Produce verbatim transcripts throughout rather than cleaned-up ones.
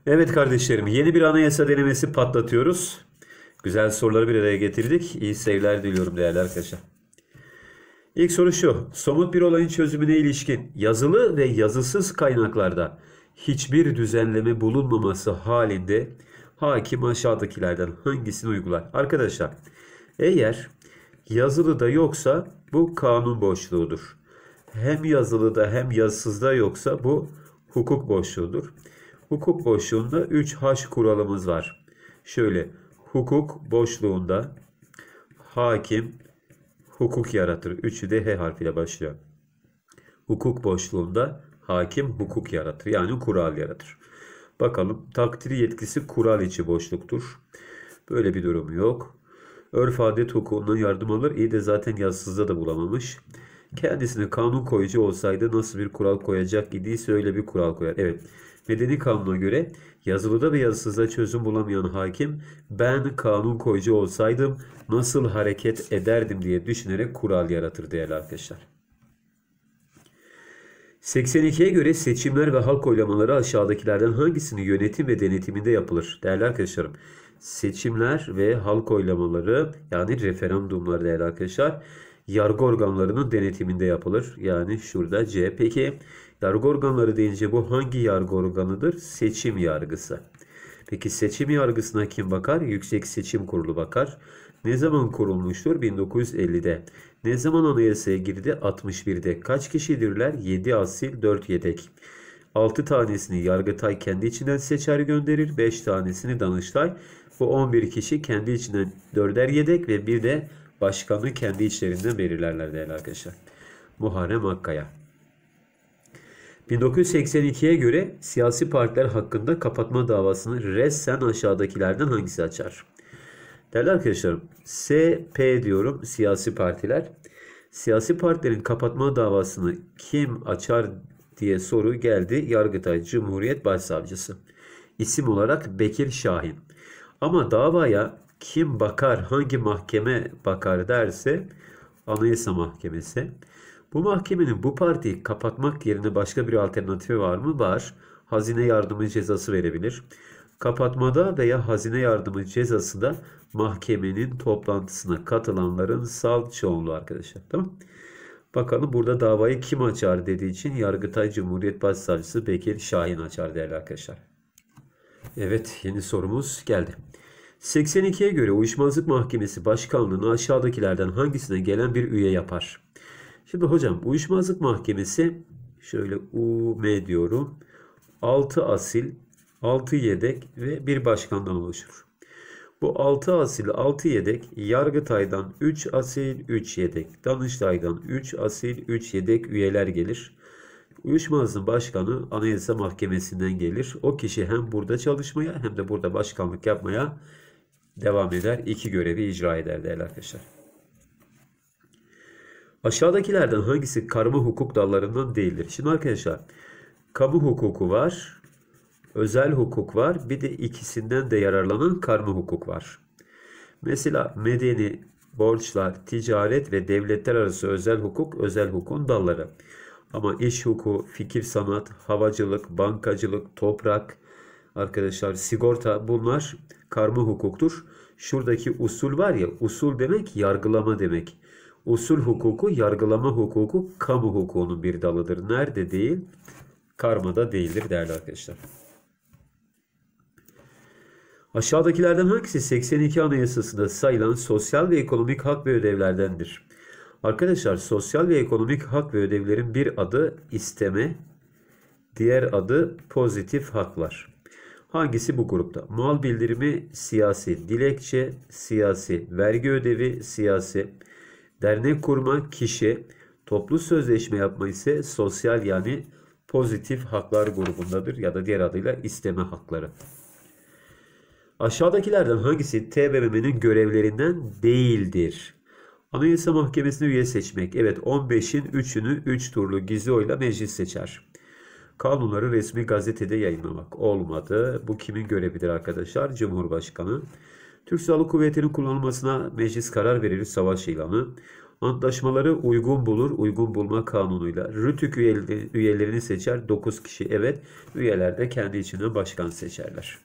Evet kardeşlerim, yeni bir anayasa denemesi patlatıyoruz. Güzel soruları bir araya getirdik. İyi seyirler diliyorum değerli arkadaşlar. İlk soru şu. Somut bir olayın çözümüne ilişkin yazılı ve yazısız kaynaklarda hiçbir düzenleme bulunmaması halinde hakim aşağıdakilerden hangisini uygular? Arkadaşlar, eğer yazılıda yoksa bu kanun boşluğudur. Hem yazılıda hem yazısızda yoksa bu hukuk boşluğudur. Hukuk boşluğunda üç haş kuralımız var. Şöyle, hukuk boşluğunda hakim hukuk yaratır. Üçü de H harfiyle başlıyor. Hukuk boşluğunda hakim hukuk yaratır. Yani kural yaratır. Bakalım, takdiri yetkisi kural içi boşluktur. Böyle bir durum yok. Örf adet hukukundan yardım alır. İyi de zaten yazısızda da bulamamış. Kendisine kanun koyucu olsaydı nasıl bir kural koyacak idiyse öyle bir kural koyar. Evet. Medeni kanuna göre yazılıda ve yazısızda çözüm bulamayan hakim ben kanun koyucu olsaydım nasıl hareket ederdim diye düşünerek kural yaratır değerli arkadaşlar. seksen ikiye göre seçimler ve halk oylamaları aşağıdakilerden hangisinin yönetim ve denetiminde yapılır? Değerli arkadaşlarım, seçimler ve halk oylamaları yani referandumlar değerli arkadaşlar yargı organlarının denetiminde yapılır. Yani şurada C. Peki yargı organları deyince bu hangi yargı organıdır? Seçim yargısı. Peki seçim yargısına kim bakar? Yüksek Seçim Kurulu bakar. Ne zaman kurulmuştur? bin dokuz yüz ellide. Ne zaman anayasaya girdi? altmış birde. Kaç kişidirler? yedi asil, dört yedek. altı tanesini Yargıtay kendi içinden seçer gönderir. beş tanesini Danıştay. Bu on bir kişi kendi içinden dörder yedek ve bir de başkanı kendi içlerinden belirlerler değerli arkadaşlar. Muharrem Akkaya. bin dokuz yüz seksen ikiye göre siyasi partiler hakkında kapatma davasını resen aşağıdakilerden hangisi açar? Değerli arkadaşlarım, S P diyorum siyasi partiler. Siyasi partilerin kapatma davasını kim açar diye soru geldi. Yargıtay Cumhuriyet Başsavcısı. İsim olarak Bekir Şahin. Ama davaya kim bakar, hangi mahkeme bakar derse Anayasa Mahkemesi. Bu mahkemenin bu partiyi kapatmak yerine başka bir alternatifi var mı? Var. Hazine yardımı cezası verebilir. Kapatmada veya hazine yardımı cezası da mahkemenin toplantısına katılanların salt çoğunluğu arkadaşlar. Tamam. Bakalım burada davayı kim açar dediği için Yargıtay Cumhuriyet Başsavcısı Bekir Şahin açar değerli arkadaşlar. Evet, yeni sorumuz geldi. seksen ikiye göre Uyuşmazlık Mahkemesi Başkanlığı'nı aşağıdakilerden hangisine gelen bir üye yapar? Şimdi hocam Uyuşmazlık Mahkemesi şöyle U M diyorum. altı asil, altı yedek ve bir başkandan oluşur. Bu altı asil, altı yedek Yargıtay'dan üç asil, üç yedek, Danıştay'dan üç asil, üç yedek üyeler gelir. Uyuşmazlığın başkanı Anayasa Mahkemesi'nden gelir. O kişi hem burada çalışmaya hem de burada başkanlık yapmaya devam eder. İki görevi icra eder değerli arkadaşlar. Aşağıdakilerden hangisi karma hukuk dallarından değildir? Şimdi arkadaşlar kamu hukuku var, özel hukuk var, bir de ikisinden de yararlanan karma hukuk var. Mesela medeni, borçlar, ticaret ve devletler arası özel hukuk, özel hukukun dalları. Ama iş hukuku, fikir sanat, havacılık, bankacılık, toprak, arkadaşlar sigorta bunlar karma hukuktur. Şuradaki usul var ya, usul demek yargılama demek. Usul hukuku, yargılama hukuku kamu hukukunun bir dalıdır. Nerede değil? Karmada değildir değerli arkadaşlar. Aşağıdakilerden hangisi seksen iki Anayasası'nda sayılan sosyal ve ekonomik hak ve ödevlerdendir? Arkadaşlar sosyal ve ekonomik hak ve ödevlerin bir adı isteme, diğer adı pozitif haklar. Hangisi bu grupta? Mal bildirimi siyasi, dilekçe siyasi, vergi ödevi siyasi, dernek kurma kişi, toplu sözleşme yapma ise sosyal yani pozitif haklar grubundadır ya da diğer adıyla isteme hakları. Aşağıdakilerden hangisi T B M M'nin görevlerinden değildir? Anayasa Mahkemesi'ne üye seçmek. Evet, on beşin üçünü üç turlu gizli oyla meclis seçer. Kanunları resmi gazetede yayınlamak. Olmadı. Bu kimin görevidir arkadaşlar? Cumhurbaşkanı. Türk Silahlı Kuvvetleri'nin kullanılmasına meclis karar verir. Savaş ilanı. Antlaşmaları uygun bulur, uygun bulma kanunuyla. Rütük üyeleri, üyelerini seçer dokuz kişi. Evet, üyeler de kendi içinden başkan seçerler.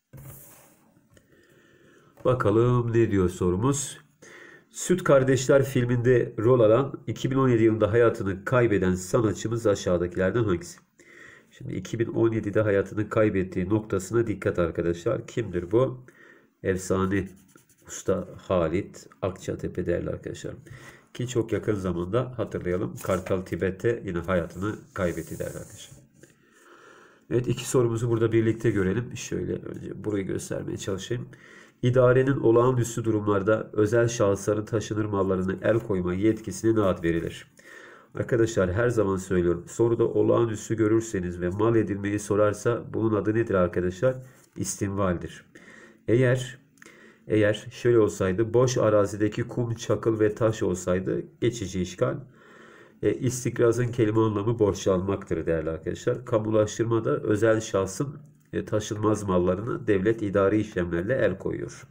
Bakalım ne diyor sorumuz. Süt Kardeşler filminde rol alan iki bin on yedi yılında hayatını kaybeden sanatçımız aşağıdakilerden hangisi? Şimdi iki bin on yedide hayatını kaybettiği noktasına dikkat arkadaşlar. Kimdir bu? Efsane usta Halit Akçatepe değerli arkadaşlar. Ki çok yakın zamanda hatırlayalım. Kartal Tibet'te yine hayatını kaybetti değerli arkadaşlar. Evet, iki sorumuzu burada birlikte görelim. Şöyle önce burayı göstermeye çalışayım. İdarenin olağanüstü durumlarda özel şahısların taşınır mallarına el koyma yetkisine ne ad verilir? Arkadaşlar her zaman söylüyorum. Soruda olağanüstü görürseniz ve mal edilmeyi sorarsa bunun adı nedir arkadaşlar? İstinvaldir. Eğer eğer şöyle olsaydı, boş arazideki kum, çakıl ve taş olsaydı geçici işgal. E, istikrazın kelime anlamı borçlanmaktır değerli arkadaşlar. Kamulaştırma da özel şahsın e, taşınmaz mallarına devlet idari işlemlerle el koyuyor.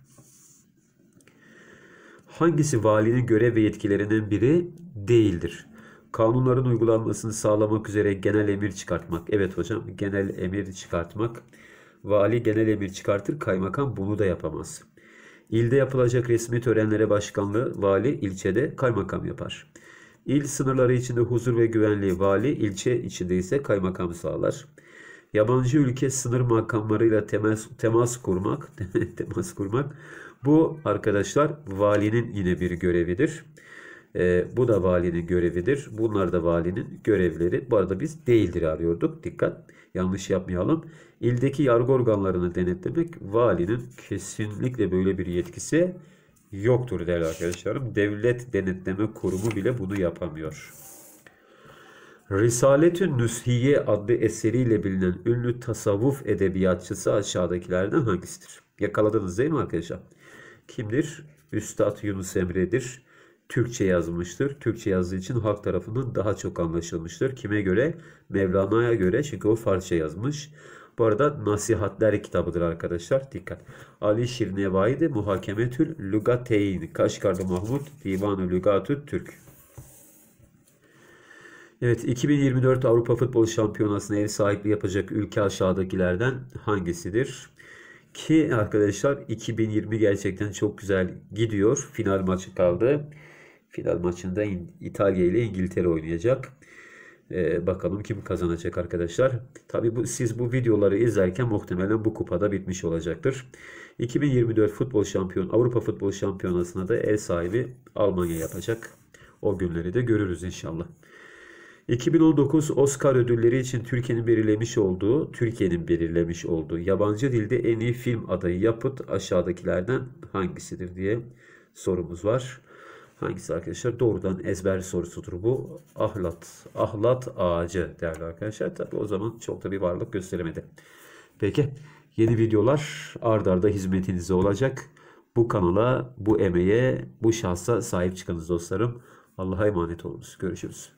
Hangisi valinin görev ve yetkilerinden biri değildir? Kanunların uygulanmasını sağlamak üzere genel emir çıkartmak. Evet hocam, genel emir çıkartmak. Vali genel emir çıkartır, kaymakam bunu da yapamaz. İlde yapılacak resmi törenlere başkanlığı vali, ilçede kaymakam yapar. İl sınırları içinde huzur ve güvenliği vali, ilçe içinde ise kaymakam sağlar. Yabancı ülke sınır makamlarıyla temas, temas kurmak, temas kurmak. Bu arkadaşlar valinin yine bir görevidir. Ee, bu da valinin görevidir. Bunlar da valinin görevleri. Bu arada biz değildir arıyorduk. Dikkat, yanlış yapmayalım. İldeki yargı organlarını denetlemek valinin kesinlikle böyle bir yetkisi yoktur değerli arkadaşlarım. Devlet Denetleme Kurumu bile bunu yapamıyor. Risaletün Nüshiye adlı eseriyle bilinen ünlü tasavvuf edebiyatçısı aşağıdakilerden hangisidir? Yakaladınız değil mi arkadaşlar? Kimdir? Üstad Yunus Emre'dir. Türkçe yazmıştır. Türkçe yazdığı için halk tarafından daha çok anlaşılmıştır. Kime göre? Mevlana'ya göre, çünkü o Farsça yazmış. Bu arada Nasihatler kitabıdır arkadaşlar. Dikkat. Ali Şirnevai de Muhakemetül Lugateyn. Kaşgarlı Mahmut Divan-ı Lugatü Türk. Evet, iki bin yirmi dört Avrupa Futbol Şampiyonası'na ev sahipliği yapacak ülke aşağıdakilerden hangisidir? Ki arkadaşlar iki bin yirmi gerçekten çok güzel gidiyor. Final maçı kaldı. Final maçında İtalya ile İngiltere oynayacak. Ee, bakalım kim kazanacak arkadaşlar. Tabii bu, siz bu videoları izlerken muhtemelen bu kupada bitmiş olacaktır. iki bin yirmi dört Futbol Şampiyon Avrupa Futbol Şampiyonası'na da ev sahibi Almanya yapacak. O günleri de görürüz inşallah. iki bin on dokuz Oscar ödülleri için Türkiye'nin belirlemiş olduğu, Türkiye'nin belirlemiş olduğu yabancı dilde en iyi film adayı yapıt aşağıdakilerden hangisidir diye sorumuz var. Hangisi arkadaşlar? Doğrudan ezber sorusudur bu. Ahlat. Ahlat ağacı değerli arkadaşlar. Tabi o zaman çok da bir varlık gösteremedi. Peki yeni videolar ard arda hizmetinizde olacak. Bu kanala, bu emeğe, bu şahsa sahip çıkınız dostlarım. Allah'a emanet olunuz. Görüşürüz.